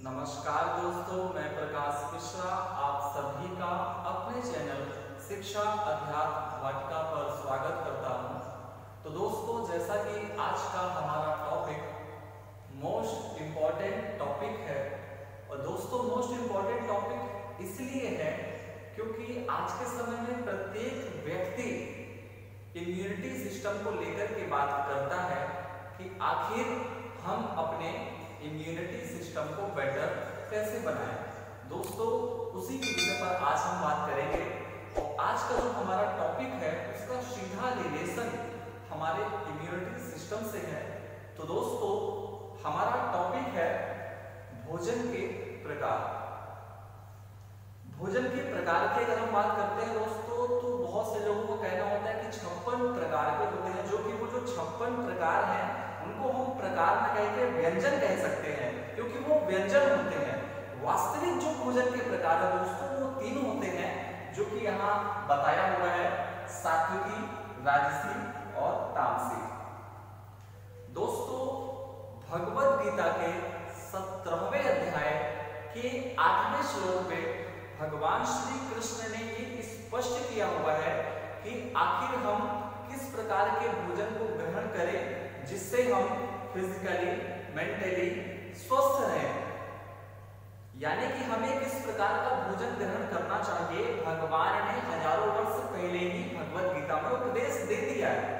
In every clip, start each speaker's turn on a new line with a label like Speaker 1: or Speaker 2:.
Speaker 1: नमस्कार दोस्तों, मैं प्रकाश मिश्रा आप सभी का अपने चैनल शिक्षा अध्यात्म वाटिका पर स्वागत करता हूं। तो दोस्तों, जैसा कि आज का हमारा टॉपिक मोस्ट इम्पॉर्टेंट टॉपिक है। और दोस्तों, मोस्ट इम्पॉर्टेंट टॉपिक इसलिए है क्योंकि आज के समय में प्रत्येक व्यक्ति इम्यूनिटी सिस्टम को लेकर के बात करता है कि आखिर हम अपने इम्यूनिटी सिस्टम को बेटर कैसे बनाएं। दोस्तों, उसी के विषय पर आज हम बात करेंगे। और आज का जो हमारा टॉपिक है उसका सीधा रिलेशन हमारे इम्यूनिटी सिस्टम से है। तो दोस्तों, हमारा टॉपिक है भोजन के प्रकार। भोजन के प्रकार की अगर हम बात करते हैं दोस्तों, तो बहुत से लोगों को कहना होता है कि 56 प्रकार के होते हैं, जो कि वो जो 56 प्रकार हैं उनको हम प्रकार न कह के व्यंजन कह सकते हैं, क्योंकि वो व्यंजन होते हैं। वास्तविक जो भोजन के प्रकार है दोस्तों, वो 3 होते हैं, जो कि यहाँ बताया हुआ है: सात्विकी, राजसी और तामसिक। दोस्तों, भगवद गीता के 17वें अध्याय के 8वें श्लोक में भगवान श्री कृष्ण ने ये स्पष्ट किया हुआ है कि आखिर हम किस प्रकार के भोजन को ग्रहण करें जिससे हम फिजिकली मेंटली स्वस्थ रहें। यानी कि हमें किस प्रकार का भोजन ग्रहण करना चाहिए, भगवान ने हजारों वर्ष पहले ही भगवद गीता में उपदेश दे दिया है।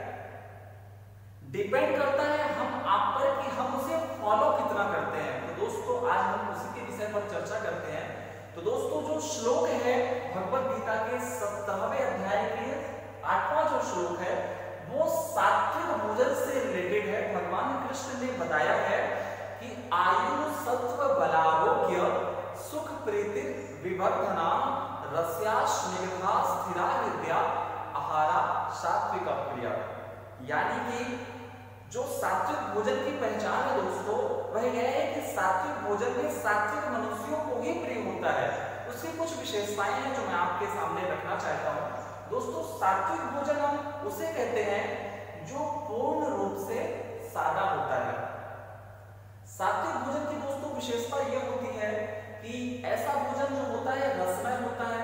Speaker 1: डिपेंड करता है हम आप पर कि हम उसे फॉलो कितना करते हैं। तो दोस्तों, आज हम उसी के विषय पर चर्चा करते हैं। तो दोस्तों, जो श्लोक है भगवद गीता के 17वें अध्याय के 8वां जो श्लोक है वो सात्विक भोजन से रिलेटेड है। भगवान कृष्ण ने बताया है कि आयु सत्व बलारोग्य सुख प्रीति विवर्धना रस्या स्निग्धा स्थिरा विद्या आहारा सात्विक प्रिया। यानी कि जो सात्विक भोजन की पहचान है दोस्तों, वह यह है कि सात्विक भोजन में सात्विक मनुष्यों को ही प्रिय होता है। उसकी कुछ विशेषताएं हैं जो मैं आपके सामने रखना चाहता हूं। दोस्तों, सात्विक भोजन हम उसे कहते हैं जो पूर्ण रूप से सादा होता है। सात्विक भोजन की दोस्तों विशेषता यह होती है कि ऐसा भोजन जो होता है रसमय होता है,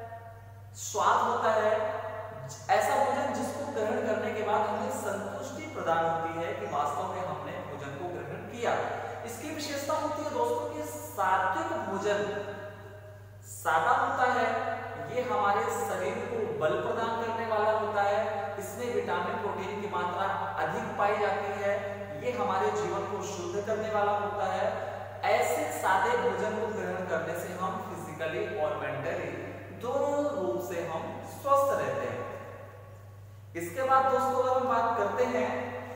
Speaker 1: स्वाद होता है, ऐसा भोजन जिसको ग्रहण करने के बाद हमें संतुष्टि प्रदान होती है कि वास्तव में हमने भोजन को ग्रहण किया। इसकी विशेषता होती है दोस्तों कि सात्विक भोजन सादा होता है, ये हमारे शरीर को बल प्रदान करने वाला होता है, इसमें विटामिन प्रोटीन की मात्रा अधिक पाई जाती है, ये हमारे जीवन को शुद्ध करने वाला होता है। ऐसे सादे भोजन को ग्रहण करने से हम फिजिकली और मेंटली दोनों रूप से हम स्वस्थ रहते हैं। इसके बाद दोस्तों, अगर हम बात करते हैं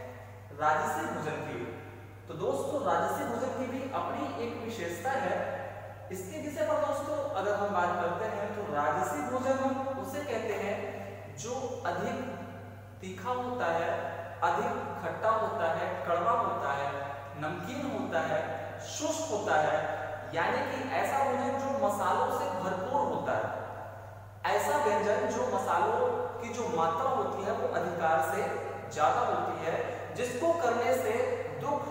Speaker 1: राजसी भोजन की, तो दोस्तों राजसी भोजन की भी अपनी एक विशेषता है। इसके विषय पर दोस्तों अगर हम बात करते हैं तो राजसी भोजन हम उसे कहते हैं जो अधिक तीखा होता है, अधिक खट्टा होता है, कड़वा होता है, नमकीन होता है, शुष्क होता है। यानी कि ऐसा भोजन जो मसालों से भरपूर होता है, ऐसा व्यंजन जो मसालों की जो मात्रा होती है वो अधिकार से ज्यादा होती है, जिसको करने से दुख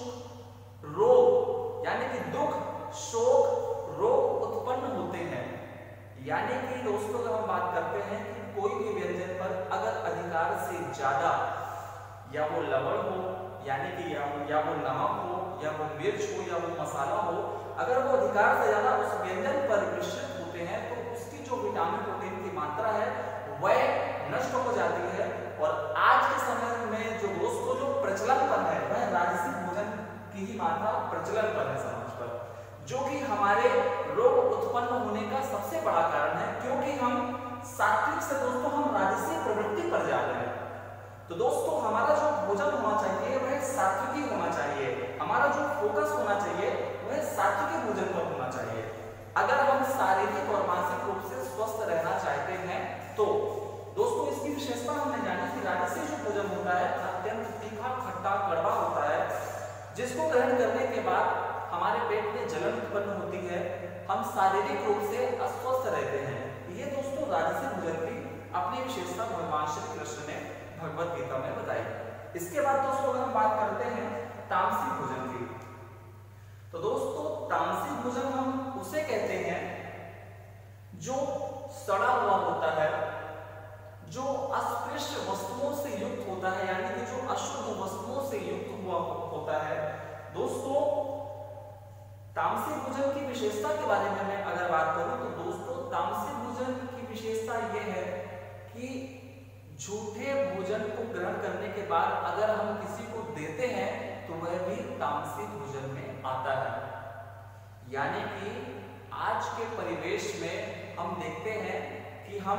Speaker 1: सुख रोग यानी कि दुख शोक रोग उत्पन्न होते हैं। यानी कि दोस्तों, अगर हम बात करते हैं कि कोई भी व्यंजन पर अगर अधिकार से ज्यादा या वो लवण हो, यानी कि या वो नमक हो, या वो मिर्च हो, या वो मसाला हो, अगर वो अधिकार से ज्यादा उस व्यंजन पर मिश्रित होते हैं तो उसकी जो विटामिन प्रोटीन की मात्रा है वह नष्ट हो जाती है। और आज के समय में जो दोस्तों जो प्रचलन पर है वह राजसी भोजन की ही मात्रा प्रचलन पर है समाज पर, जो कि हमारे रोग उत्पन्न होने का सबसे बड़ा कारण है, क्योंकि हम सात्विक से दोस्तों हम राजसी प्रवृत्ति पर जा रहे हैं। तो दोस्तों, हमारा जो भोजन होना चाहिए वह सात्विकी होना चाहिए, हमारा जो फोकस होना चाहिए वह सात्विकी भोजन पर होना चाहिए। अगर हम शारीरिक और मानसिक रूप से स्वस्थ रहना चाहते हैं तो दोस्तों इसकी विशेषता हमने जानी कि राजसी जो भोजन होता है अत्यंत तीखा खट्टा कड़वा होता है, जिसको ग्रहण करने के बाद हमारे पेट में जलन उत्पन्न होती है, हम शारीरिक रूप से अस्वस्थ रहते हैं। ये दोस्तों राजसी भोजन की अपनी विशेषता भगवान श्री कृष्ण ने भगवद गीता में बताई। इसके बाद दोस्तों अगर हम बात करते हैं तामसिक भोजन की, तो दोस्तों तामसिक भोजन हम उसे कहते हैं जो सड़ा हुआ होता है, जो अस्पृश्य वस्तुओं से युक्त होता है, यानी कि जो अशुद्ध वस्तुओं से युक्त हुआ होता है। दोस्तों, तामसिक भोजन की विशेषता के बारे में मैं अगर बात करूं तो दोस्तों, तामसिक भोजन की विशेषता यह है कि झूठे भोजन को ग्रहण करने के बाद अगर हम किसी को देते हैं तो वह भी तामसिक भोजन में आता है। यानी कि आज के परिवेश में हम देखते हैं कि हम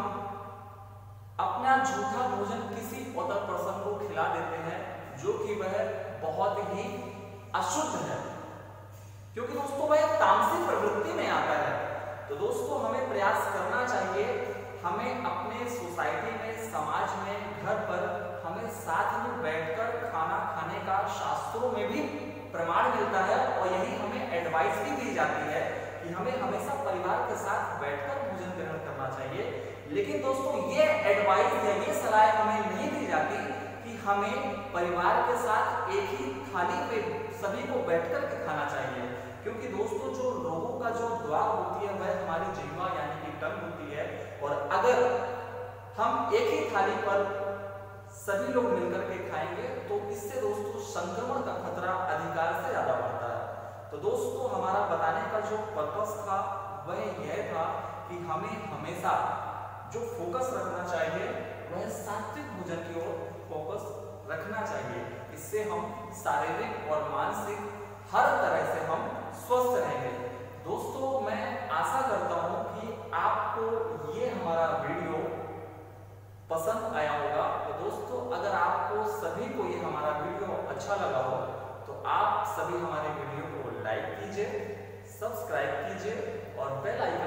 Speaker 1: अपना झूठा भोजन किसी अदर पर्सन को खिला देते हैं जो कि वह बहुत ही अशुद्ध है, क्योंकि दोस्तों वह तामसिक प्रवृत्ति में आता है। तो दोस्तों, हमें प्रयास करना चाहिए, हमें अपने सोसाइटी में, समाज में, घर पर हमें साथ में बैठकर खाना खाने का शास्त्रों में भी प्रमाण मिलता है और यही हमें एडवाइस भी दी जाती है कि हमें हमेशा परिवार के साथ बैठकर भोजन ग्रहण करना चाहिए। लेकिन दोस्तों, ये एडवाइस या ये सलाह हमें नहीं दी जाती कि हमें परिवार के साथ एक ही थाली पे सभी को बैठकर के खाना चाहिए, क्योंकि दोस्तों जो रोगों का जो द्वार होती है वह हमारी जिह्वा यानी कि टंग होती है, और अगर हम एक ही थाली पर सभी लोग मिलकर के खाएंगे तो इससे दोस्तों संक्रमण का खतरा अधिकार से ज्यादा बढ़ता है। तो दोस्तों, हमारा बताने का जो पर्पस था वह यह था कि हमें हमेशा जो फोकस रखना चाहिए वह सात्विक भोजन की ओर फोकस रखना चाहिए। इससे हम शारीरिक और मानसिक हर तरह से हम स्वस्थ रहेंगे। दोस्तों, मैं आशा करता हूं कि आपको ये हमारा वीडियो पसंद आया होगा। तो दोस्तों, अगर आपको सभी को ये हमारा वीडियो अच्छा लगा हो तो आप सभी हमारे वीडियो को लाइक कीजिए, सब्सक्राइब कीजिए और बेल आइकन